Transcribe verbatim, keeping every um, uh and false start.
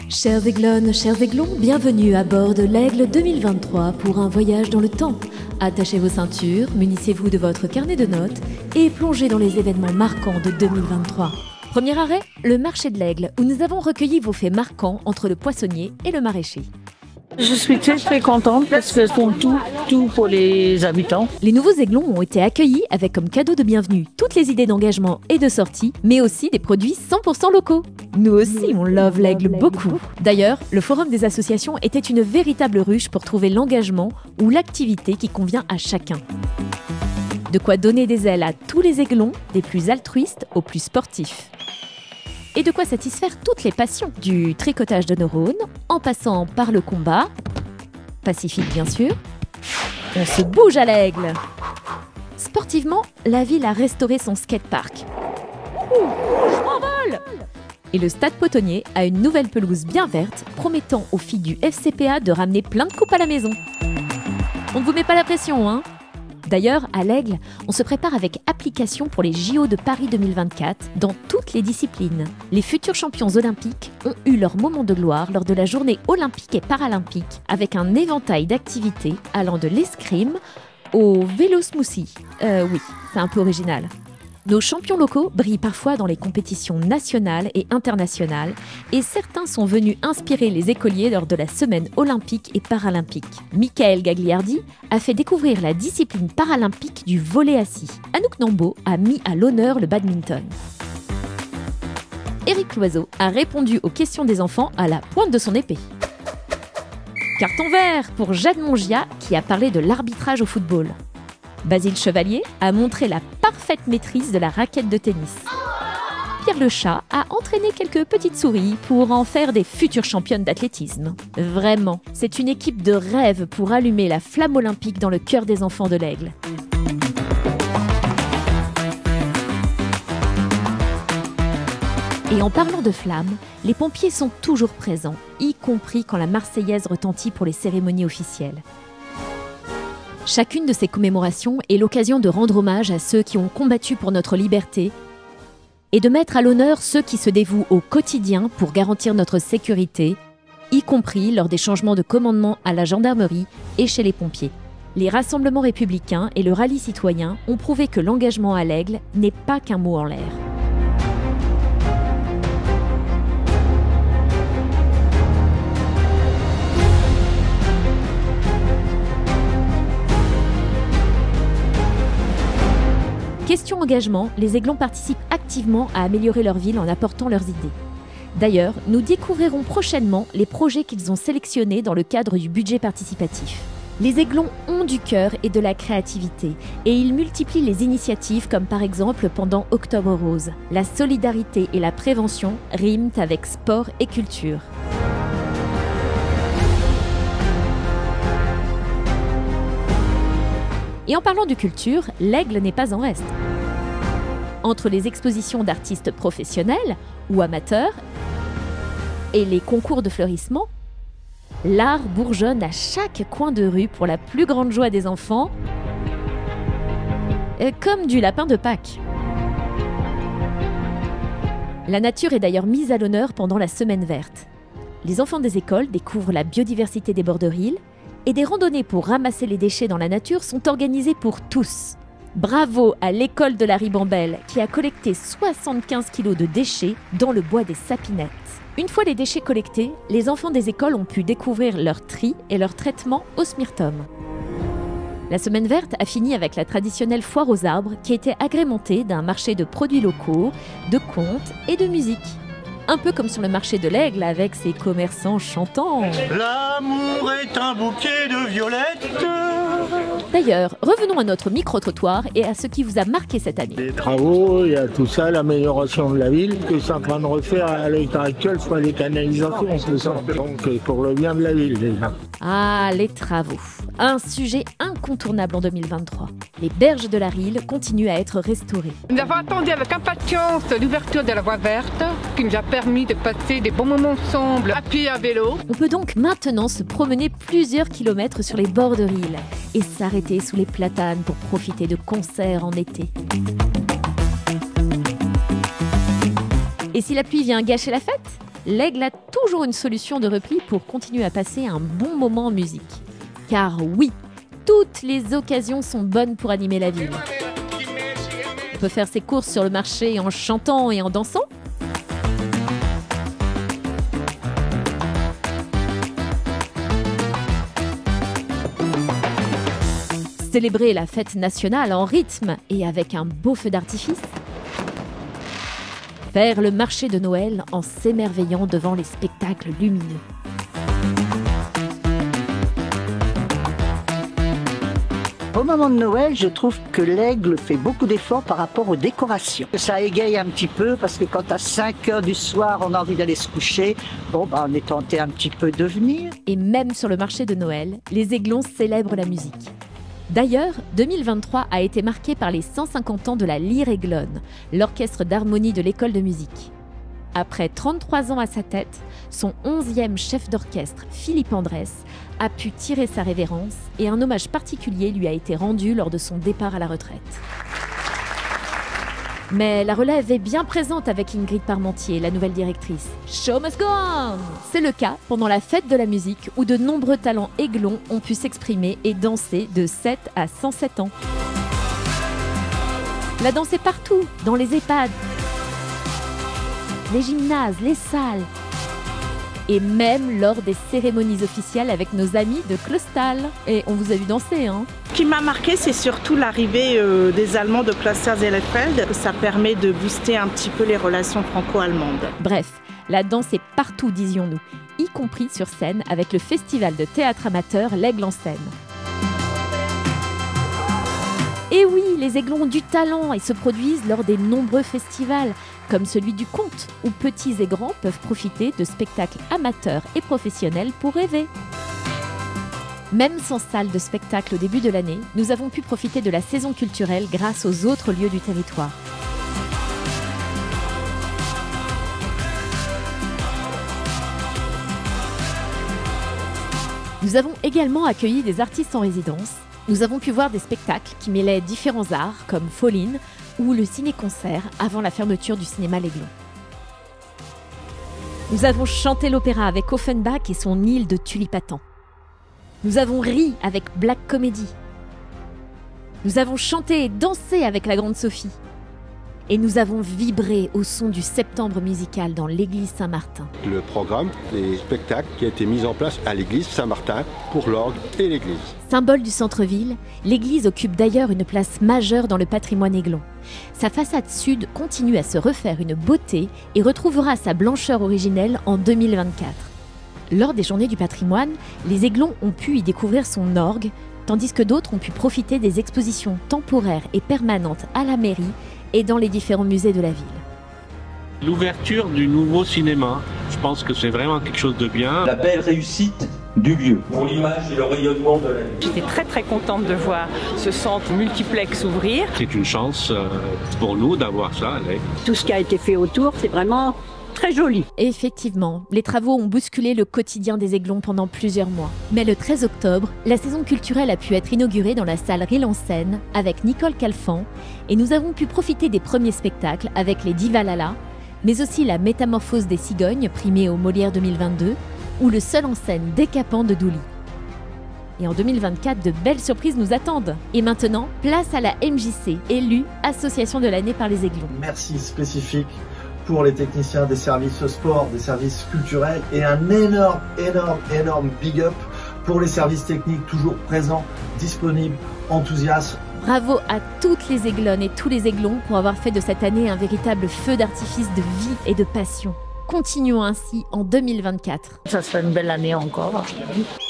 Chères Aiglonnes, chers Aiglons, bienvenue à bord de l'Aigle deux mille vingt-trois pour un voyage dans le temps. Attachez vos ceintures, munissez-vous de votre carnet de notes et plongez dans les événements marquants de deux mille vingt-trois. Premier arrêt, le marché de l'Aigle, où nous avons recueilli vos faits marquants entre le poissonnier et le maraîcher. Je suis très très contente parce qu'elles font tout, tout pour les habitants. Les nouveaux Aiglons ont été accueillis avec comme cadeau de bienvenue toutes les idées d'engagement et de sortie, mais aussi des produits cent pour cent locaux. Nous aussi, on love l'Aigle beaucoup. D'ailleurs, le forum des associations était une véritable ruche pour trouver l'engagement ou l'activité qui convient à chacun. De quoi donner des ailes à tous les Aiglons, des plus altruistes aux plus sportifs. Et de quoi satisfaire toutes les passions, du tricotage de neurones, en passant par le combat, pacifique bien sûr. On se bouge à l'Aigle. Sportivement, la ville a restauré son skatepark. Ouh, je m'envole! Et le stade Potonnier a une nouvelle pelouse bien verte, promettant aux filles du F C P A de ramener plein de coupes à la maison. On ne vous met pas la pression, hein? D'ailleurs, à l'Aigle, on se prépare avec application pour les J O de Paris deux mille vingt-quatre dans toutes les disciplines. Les futurs champions olympiques ont eu leur moment de gloire lors de la journée olympique et paralympique avec un éventail d'activités allant de l'escrime au vélo smoothie. Euh oui, c'est un peu original. Nos champions locaux brillent parfois dans les compétitions nationales et internationales et certains sont venus inspirer les écoliers lors de la semaine olympique et paralympique. Michael Gagliardi a fait découvrir la discipline paralympique du volley assis. Anouk Nambo a mis à l'honneur le badminton. Éric Loiseau a répondu aux questions des enfants à la pointe de son épée. Carton vert pour Jade Mongia qui a parlé de l'arbitrage au football. Basile Chevalier a montré la parfaite maîtrise de la raquette de tennis. Pierre le Chat a entraîné quelques petites souris pour en faire des futures championnes d'athlétisme. Vraiment, c'est une équipe de rêve pour allumer la flamme olympique dans le cœur des enfants de l'Aigle. Et en parlant de flammes, les pompiers sont toujours présents, y compris quand la Marseillaise retentit pour les cérémonies officielles. Chacune de ces commémorations est l'occasion de rendre hommage à ceux qui ont combattu pour notre liberté et de mettre à l'honneur ceux qui se dévouent au quotidien pour garantir notre sécurité, y compris lors des changements de commandement à la gendarmerie et chez les pompiers. Les rassemblements républicains et le rallye citoyen ont prouvé que l'engagement à l'Aigle n'est pas qu'un mot en l'air. Question engagement, les Aiglons participent activement à améliorer leur ville en apportant leurs idées. D'ailleurs, nous découvrirons prochainement les projets qu'ils ont sélectionnés dans le cadre du budget participatif. Les Aiglons ont du cœur et de la créativité et ils multiplient les initiatives comme par exemple pendant Octobre Rose. La solidarité et la prévention riment avec sport et culture. Et en parlant de culture, l'Aigle n'est pas en reste. Entre les expositions d'artistes professionnels ou amateurs et les concours de fleurissement, l'art bourgeonne à chaque coin de rue pour la plus grande joie des enfants, comme du lapin de Pâques. La nature est d'ailleurs mise à l'honneur pendant la semaine verte. Les enfants des écoles découvrent la biodiversité des bords de Rille, et des randonnées pour ramasser les déchets dans la nature sont organisées pour tous. Bravo à l'école de la Ribambelle qui a collecté soixante-quinze kilos de déchets dans le bois des Sapinettes. Une fois les déchets collectés, les enfants des écoles ont pu découvrir leur tri et leur traitement au smirtum. La semaine verte a fini avec la traditionnelle foire aux arbres qui était agrémentée d'un marché de produits locaux, de contes et de musique. Un peu comme sur le marché de l'Aigle avec ses commerçants chantants. L'amour est un bouquet de violettes. D'ailleurs, revenons à notre micro-trottoir et à ce qui vous a marqué cette année. Les travaux, il y a tout ça, l'amélioration de la ville, que c'est en train de refaire à l'état actuel, soit les canalisations, c'est ça. Donc pour le bien de la ville déjà. Ah, les travaux. Un sujet incontournable en deux mille vingt-trois. Les berges de la Rille continuent à être restaurées. Nous avons attendu avec impatience l'ouverture de la voie verte qui nous a permis de passer des bons moments ensemble à pied et à vélo. On peut donc maintenant se promener plusieurs kilomètres sur les bords de Rille et s'arrêter sous les platanes pour profiter de concerts en été. Et si la pluie vient gâcher la fête, l'Aigle a toujours une solution de repli pour continuer à passer un bon moment en musique. Car oui, toutes les occasions sont bonnes pour animer la ville. On peut faire ses courses sur le marché en chantant et en dansant. Célébrer la fête nationale en rythme et avec un beau feu d'artifice. Faire le marché de Noël en s'émerveillant devant les spectacles lumineux. Au moment de Noël, je trouve que l'Aigle fait beaucoup d'efforts par rapport aux décorations. Ça égaye un petit peu parce que quand à cinq heures du soir, on a envie d'aller se coucher, bon, bah, on est tenté un petit peu de venir. Et même sur le marché de Noël, les Aiglons célèbrent la musique. D'ailleurs, deux mille vingt-trois a été marqué par les cent cinquante ans de la Lyre Aiglonne, l'orchestre d'harmonie de l'école de musique. Après trente-trois ans à sa tête, son onzième chef d'orchestre, Philippe Andrès, a pu tirer sa révérence et un hommage particulier lui a été rendu lors de son départ à la retraite. Mais la relève est bien présente avec Ingrid Parmentier, la nouvelle directrice. Show must go on! C'est le cas pendant la fête de la musique où de nombreux talents aiglons ont pu s'exprimer et danser de sept à cent sept ans. La danse est partout, dans les EHPAD, les gymnases, les salles, et même lors des cérémonies officielles avec nos amis de Clausthal. Et on vous a vu danser, hein? Ce qui m'a marqué, c'est surtout l'arrivée euh, des Allemands de Klosters-Elefeld. Ça permet de booster un petit peu les relations franco-allemandes. Bref, la danse est partout, disions-nous, y compris sur scène avec le festival de théâtre amateur L'Aigle en scène. Et oui, les Aiglons ont du talent et se produisent lors des nombreux festivals, comme celui du Comte, où petits et grands peuvent profiter de spectacles amateurs et professionnels pour rêver. Même sans salle de spectacle au début de l'année, nous avons pu profiter de la saison culturelle grâce aux autres lieux du territoire. Nous avons également accueilli des artistes en résidence. Nous avons pu voir des spectacles qui mêlaient différents arts, comme Folline ou le ciné-concert avant la fermeture du cinéma L'Aiglon. Nous avons chanté l'opéra avec Offenbach et son île de Tulipatan. Nous avons ri avec Black Comedy. Nous avons chanté et dansé avec la Grande Sophie. Et nous avons vibré au son du septembre musical dans l'église Saint-Martin. Le programme des spectacles qui a été mis en place à l'église Saint-Martin pour l'orgue et l'église. Symbole du centre-ville, l'église occupe d'ailleurs une place majeure dans le patrimoine aiglon. Sa façade sud continue à se refaire une beauté et retrouvera sa blancheur originelle en deux mille vingt-quatre. Lors des Journées du patrimoine, les Aiglons ont pu y découvrir son orgue, tandis que d'autres ont pu profiter des expositions temporaires et permanentes à la mairie et dans les différents musées de la ville. L'ouverture du nouveau cinéma, je pense que c'est vraiment quelque chose de bien. La belle réussite du lieu, pour l'image et le rayonnement de la ville. J'étais très très contente de voir ce centre multiplex ouvrir. C'est une chance pour nous d'avoir ça à l'Aigle. Tout ce qui a été fait autour, c'est vraiment très joli. Effectivement, les travaux ont bousculé le quotidien des Aiglons pendant plusieurs mois. Mais le treize octobre, la saison culturelle a pu être inaugurée dans la salle Rille en Seine avec Nicole Calfan et nous avons pu profiter des premiers spectacles avec les Divalala, mais aussi la Métamorphose des cigognes primée au Molière deux mille vingt-deux ou le seul en scène décapant de Douli. Et en deux mille vingt-quatre, de belles surprises nous attendent. Et maintenant, place à la M J C, élue Association de l'année par les Aiglons. Merci spécifique pour les techniciens des services sport, des services culturels et un énorme, énorme, énorme big up pour les services techniques toujours présents, disponibles, enthousiastes. Bravo à toutes les Aiglonnes et tous les Aiglons pour avoir fait de cette année un véritable feu d'artifice de vie et de passion. Continuons ainsi en deux mille vingt-quatre. Ça sera une belle année encore.